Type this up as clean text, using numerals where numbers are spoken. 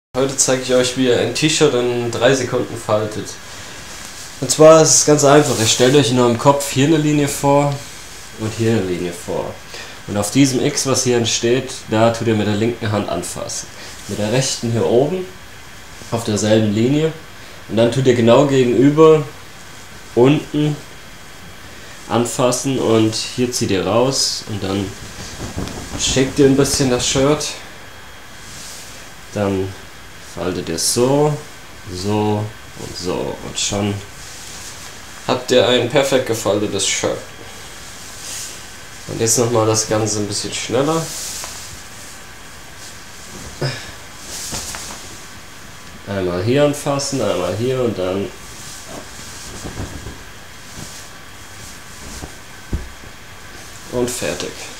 Heute zeige ich euch, wie ihr ein T-Shirt in 3 Sekunden faltet. Und zwar ist es ganz einfach. Ihr stellt euch in eurem Kopf hier eine Linie vor und hier eine Linie vor. Und auf diesem X, was hier entsteht, da tut ihr mit der linken Hand anfassen. Mit der rechten hier oben auf derselben Linie. Und dann tut ihr genau gegenüber unten anfassen und hier zieht ihr raus und dann schickt ihr ein bisschen das Shirt. Dann faltet ihr so, so und so und schon habt ihr ein perfekt gefaltetes Shirt. Und jetzt nochmal das Ganze ein bisschen schneller. Einmal hier anfassen, einmal hier und dann und fertig.